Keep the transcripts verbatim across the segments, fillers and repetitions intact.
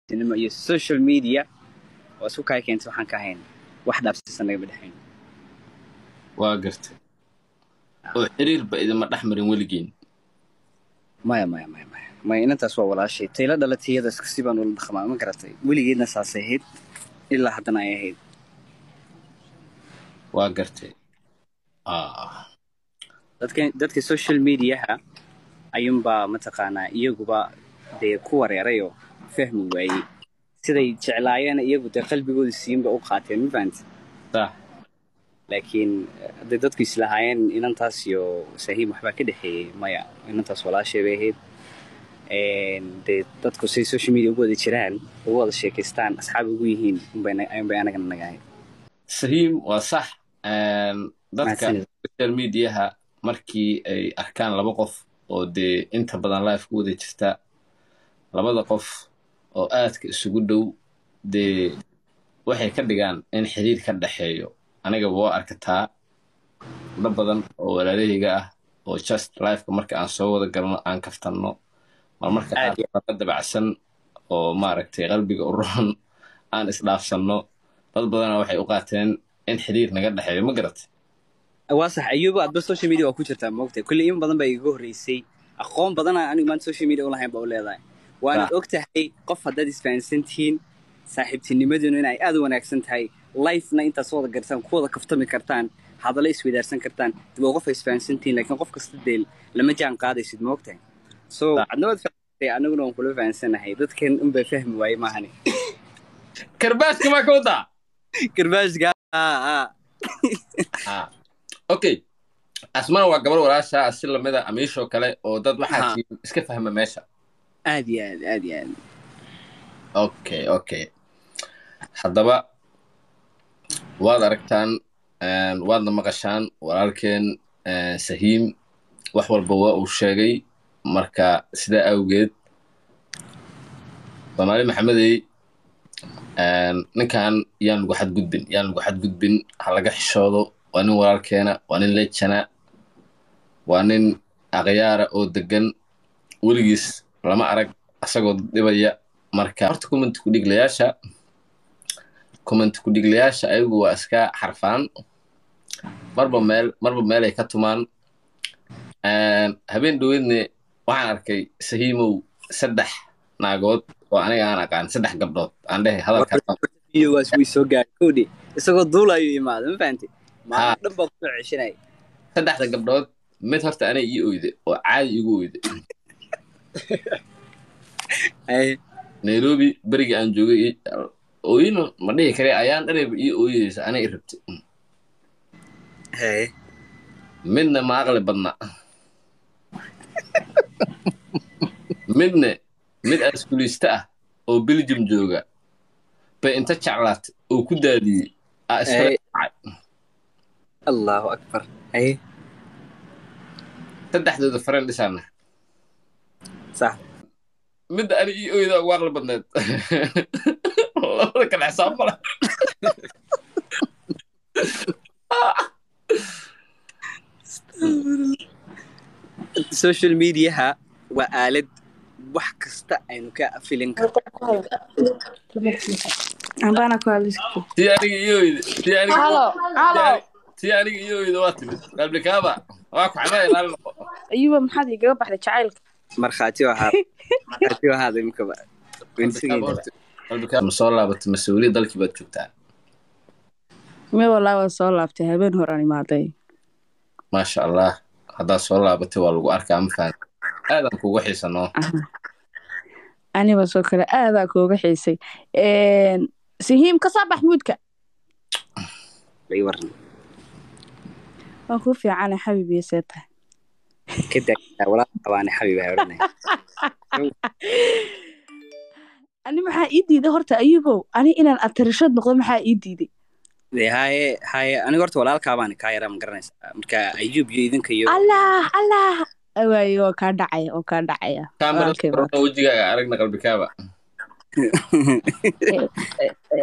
inama iyo social media oo isku kay keento waxaan ka hayn wax dhaafsiisan naga badhayn waa gartay oo xiriir ba idin ma dhaxmarin waligiin maya maya maya maya maya intaas waa walaashay tayla dhalatiyada iska sibaan wala dhaqmaa ma garatay waligeedna saasay ahayd ilaa haddana ay ahayd waa gartay ah dadka dadka social media-ha ayuunbaa mataqaanaa iyaguba dee ku wareerayo fahmi waayey siday jeclaayeen iyagu dee qalbigooda siinba u qaateen ma fahanti صح laakiin hadday dadku islahaayeen inantaas iyo sahiim waxbaa ka dhexeeyey maya inantaas walaashay bay ahayd dee dadku say social media ugu wada jiraan ugu wada sheekaystaan asxaab ugu yihiin unbay anagana naga ahayd sahiim waa sax dadka social media-ha markii ay arkaan laba qof oo dee inta badan live ku wada jirta labada qof oo aadka isugu dhow dee waxay ka dhigaan in xiriir ka dhaxeeyo aniga waa arkataa dad badan oo walaalahayga ah oo just live-ka marka aan soo wada galno aan kaftanno mar marka aad dabacsan oo maaragtay qalbiga u roon aan isdhaafsanno dad badan waxay u qaateen in xiriir naga dhaxeeyo ma garatay waa sax ayuba aad social media waa ku jirtaa moogtay kulli in badan bay iga horeysay aqoon badan anigu maanta social media u lahayn baa u leedahay waana ogtahay qof haddaad isfahansantihiin saaxiibtinimaduna inay aad u wanaagsan tahay life-na intaad soo wada gartaan ku wada kaftami kartaan hadalla isweydaarsan kartaan dib oo qof ay isfahansantihiin laakiin qof kasta deel lama jaan qaadaysid moogtahay so adna waad fahamtay aniguna waan kula fahansanahay dadkan unbaa fahmi waaye maahani karbaaska maa ka wadaa karbaaska okay asmana waa gabar walaasha si lamida amiisho kale oo dad waxaa iska fahma meesha aad iyo aad aad iyo aad okay okay haddaba waad aragtaan waadna maqashaan walaalkeen sahiim wax walba waa uu sheegay marka sidaa awgeed soomaali maxamedey ninkan yaan lagu xadgudbin yaan lagu xadgudbin ha laga xishoodo waa nin walaalkeena waa nin leejana waa nin aqyaara oo degan weligiis lama arag asagoo dhibaya marka horta comment ku dhiglayaasha comment ku dhiglayaasha ayagu waa iska xarfaan marba meel marba meel ay ka tumaan habeen dhaweedne waxaan arkay sahiimow saddex naagood oo aniga aan aqaan saddex gabdhood aan dhehay hadalkaas way soo gaaray koodhi isagoo duulayo imaado ma fahanti maa dhan baa kusoo ceshanay saddexda gabdhood mid horta anay ii oyde oo caadi igu oyde nairobi berigii aan joogay ooyino ma dhihi kare ayaan dharayba ii ooyeysa anay i rabtay midna ma aqli badna midne mid askuliista ah oo Belgium jooga bay inta jeclaat oo ku daadiyay aa isla Allahu akbar ay saddexdooda friend isana sax mid ani ii ooyda ugu aqli badneed labada kale xisaab mala social media-ha waa aalad wax kasta aynu ka filin karto ambana ku halisko ti aniga iyo ti aniga halo halo ti aniga iyo ida waa timid qalbikaaba waa ku xamay ilaalin ayuba maxaad iga baxday jacaylka markhaati waxa markhaati waxa imka ba qalbikaaba ma soo laabatay mas'uuliyad dalkii baad joogtaa me walaa waa soo laabtay habeen hore aan imaaday maasha allah haddaa soo laabatay waa lagu arkaa ma fahad aadan kugu xiisano aniba soo kale aadaa kuuga xiisay sahiim ka soo bax muudka bay waran waan ku fiicana xabiibiye seeta kida wala qabaana xabiibaha oranay ani maxaa ii diiday horta ayubow ani inaan atirishad noqdo maxaa ii diiday haye haye aniga horta walaalkaa baan ka yaraa ma garanaysaa marka ayub iyo idinka iyo allah allah awaayo oo ka dhacay oo ka dhacaya kaamera wajigaaga aragna qalbikaaba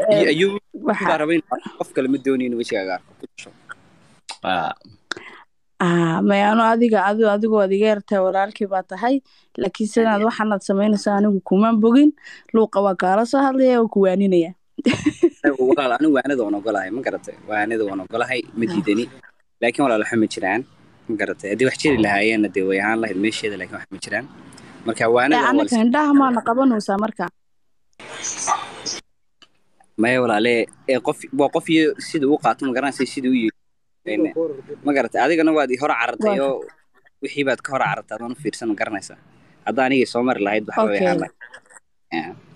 ayub waxa rabay qof kale ma doonayno wajigaaga arko ah ah ma ano adiga adigu adigu adiga yartay walaalkii baa tahay laakiin sidaad waxaanad samaynaysaa anigu kuma bogin luuqa waa kaala soo hadlaya oo ku waaninaya walaal anigu waanada waan ogolahay ma garatay waanada waan ogolahay ma diidani laakiin walaal waxa ma jiraan ma garatay haddii wax jiri lahaayeenna dee way ahaan lahayd meesheeda laakiin wax ma jiraan marka waanada anaga indhaha maana qabanaysaa marka maya walaale ee qof waa qof iyo sida uu qaato ma garanaysa sida uu yahay ma garatay adigana waad hor carartay oo wixii baad ka hor carartay adaan u fiirsan ma garanaysaa hadda aniga soo mari lahayd waxa way ahaan lahayd